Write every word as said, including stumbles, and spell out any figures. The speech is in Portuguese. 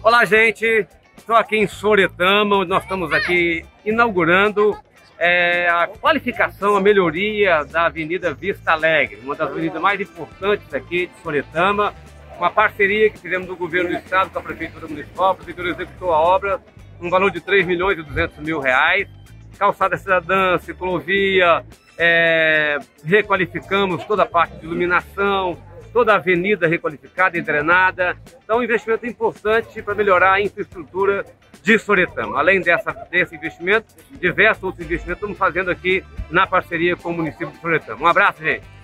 Olá, gente! Estou aqui em Soretama, onde nós estamos aqui inaugurando é, a qualificação, a melhoria da Avenida Vista Alegre, uma das avenidas mais importantes aqui de Soretama, uma parceria que fizemos do Governo do Estado com a Prefeitura Municipal. A Prefeitura executou a obra um valor de três milhões e duzentos mil reais, calçada cidadã, ciclovia, é, requalificamos toda a parte de iluminação, toda a avenida requalificada e drenada. Então, um investimento importante para melhorar a infraestrutura de Soretama. Além dessa, desse investimento, diversos outros investimentos estamos fazendo aqui na parceria com o município de Soretama. Um abraço, gente!